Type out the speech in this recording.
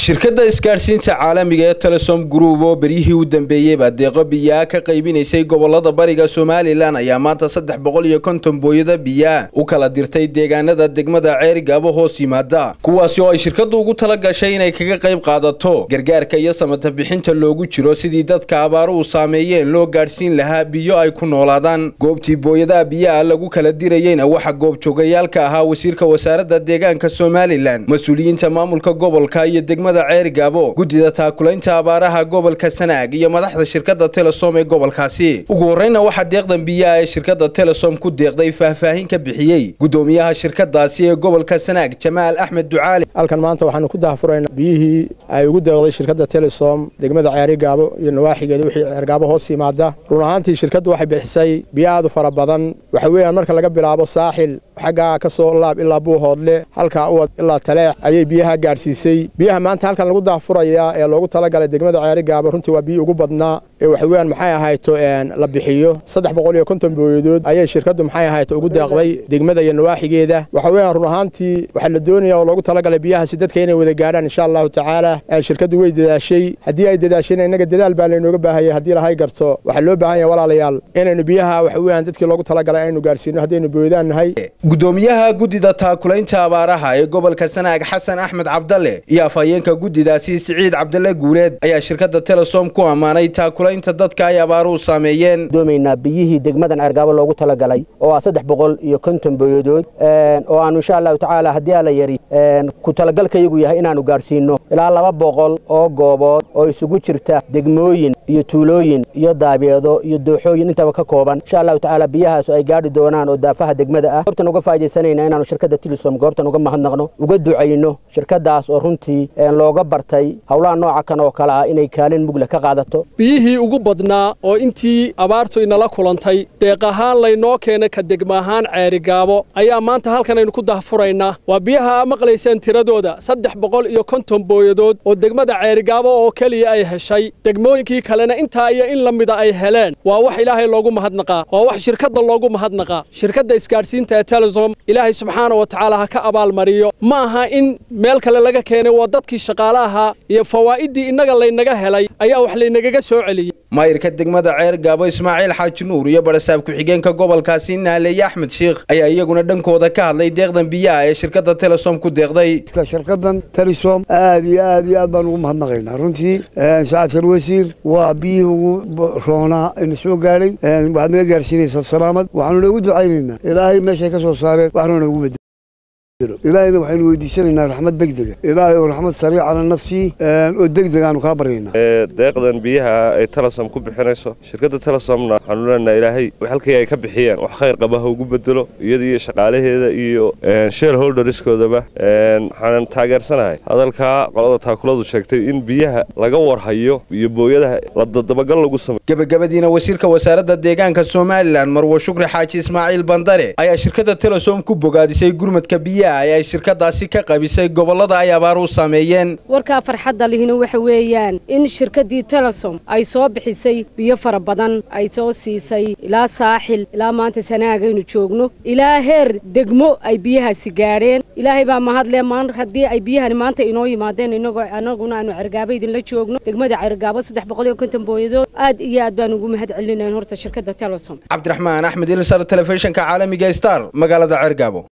shirkadda isgaarsiinta caalamiga ee Telesom Group oo berihii u dambeeyay deeqo biyaha ka qaybinaysay gobolada bariga Soomaaliland ayaa maanta 350 booyada biyaha u kala dirtay deegaanada degmada Ceerigaabo hoos yimaada kuwaas oo ay shirkaddu ugu tala gashay inay kaga qayb qaadato gargaarka iyo samata bixinta loogu jiro sidii dadka abaaru u saameeyeen loo gaarsiin lahaa biyo ay ku noolaadaan goobtii booyada biyaha lagu kala dirayayna waxa goob joogayaalka ahaa wasiirka wasaaradda deegaanka Soomaaliland mas'uuliyiinta maamulka gobolka iyo degmada Ceerigaabo gudida taakulaynta abaaraha gobolka Sanaag iyo madaxda shirkadda Telesom ee gobolkaasi ugu horreynna waxa deeqdan biyaha ee shirkadda Telesom ku deeqday faahfaahin ka bixiyay gudoomiyaha shirkaddaasi ee gobolka Sanaag Jamaal Axmed Ducaali halkan maanta waxaanu ku daahfuraynaa biyihii ay ugu deeqday shirkadda Telesom degmada Ceerigaabo iyo nawaaxigeeda wixii Ceerigaabo hoos yimaada run ahaantii shirkaddu waxay bixisay biyaha fara badan waxa weeyaan marka laga bilaabo saaxil xaga ka soo laab ilaa Buuhoodle halka uu ilaa Taleex ayay biyaha gaarsiisay biyaha maanta halkan lagu daahfuraya ee loogu tala galay degmada Ceerigaabo runtii waa biyo ugu badnaa ee waxa weeyaan maxay ahayto la bixiyo 350 booyadood ayay shirkaddu maxay ahayto ugu deeqday degmada iyo nawaaxigeeda waxa weeyaan run ahaantii waxa la doonayaa oo loogu tala galay biyaha si dadka inay wada gaaraan insha Allah tacaala shirkaddu way dadaashay hadii ay dadaasheen inaga dadaal baa leenooga baahayay hadii la hay garto waxa loo baahan yahay walaalayaal inaynu biyaha waxa weeyaan dadkii loogu tala galay aynu gaarsiino hadaynu booyadaan nahay gudoomiyaha gudida taakulaynta abaaraha ee gobolka Sanaag Xasan Axmed Cabdalle iyo afayeenka gudidaasi Siciid Cabdalle Guuleed ayaa shirkadda Telesom ku amaanay taakulaynta dadka ay abaaru saameeyeen doomeyna biyihii degmadan Ceerigaabo loogu tala galay oo 350 booyadood oo aan insha Allah tacaala hadii la yari ku tala galkayagu yahay inaanu gaarsiino ilaa 200 oo goobood oo isugu jirta degmooyin iyo tuulooyin iyo daabiyeedo iyo dooxooyin intaba ka kooban insha Allah tacaala biyahaas ay gaari doonaan oo daafaha degmada ah goobtan uga faa'iideysanayna inaanu shirkadda Telesom goobtan uga mahadnaqno uga ducayno shirkadaas oo runtii looga bartay hawlaha nooca kan oo kala inay kaalin mugla ka qaadato biyihii ugu badnaa oo intii abaartu inala kulantay deeq ahaan laynoo keenay ka degma ahaan Ceerigaabo ayaa maanta halkan aynu ku daahfuraynaa waa biyaha maqlayseen tiradooda 350 booyadood oo degmada Ceerigaabo oo kaliya ay heshay degmooyinkii kalena inta iyo in la mida ay heleen waa wax Ilaahay loogu mahadnaqaa waa wax shirkadda loogu mahadnaqaa shirkadda isgaarsiinta ee Telesom Ilaahay subxaanahu wa ta'aala ha ka abaal mariyo ma aha in meel kale laga keenay waa dadkii shaqaalaha iyo fawaa'idii inaga laynaga helay ayaa wax laynaga soo celiyay maayirka degmada Ceerigaabo Ismaaciil Xaaji Nuur iyo barasaab ku xigeenka gobolkaasi Naaleey Axmed Sheekh ayaa iyaguna dhankooda ka hadlay deeqdan biyaha ee shirkadda Telesom ku deeqday shirkaddan Telesom aad baan ugu mahadnaqaynaa runtii saacad wasiir waa biyihii ugu roona in soo gaaray waxaad naga gaarsiinaysaa salaamad waxaanu ugu ducaynaynaa Ilaahay meesha ka soo saareen waxaanu ugu beddelay إلهي وحين ويديشنا رحمة دقدقة إلهي ورحمة سريعة على نفسي ودقدقة أنا كابرينا دقدقة بيها Telesom كوب حنيسو شركة Telesom حنقول لنا إلهي وحلقة كب حيان وخير قبها وجبدله يدي شغاله هذا يو شير هولدر ريسكو ده حنا تاجر سنة هذا الكا قلادة تأكلات وشكتي إن بيها لجور هيو يبوي ده لضد بقول لجوسم قبل دينا وسيرك وسارة الدجان كسومالان مروه شكر حاجي إسماعيل بندري أي شركة Telesom كوب قاعد يسوي جرمة كبيرة ay shirkadaasi ka qaybisay gobolada ay abaaru saameeyeen warka farxadda lihina waxa weeyaan in shirkadii Telesom ay soo bixisay biyo fara badan ay soo siisay ilaa saaxil ilaa maanta Sanaag aynu joogno ilaa heer degmo ay biyahaasi gaareen ilaahay baa mahadle hadii ay biyahan maanta inoo yimaadeen anaguna aanu Ceerigaabo idin la joogno degmada Ceerigaabo 350 booyadood aad iyo aad baan ugu mahad celinayna horta shirkadda Telesom Cabdiraxmaan Axmed Ilsar telefishinka caalamiga Star magaalada Ceerigaabo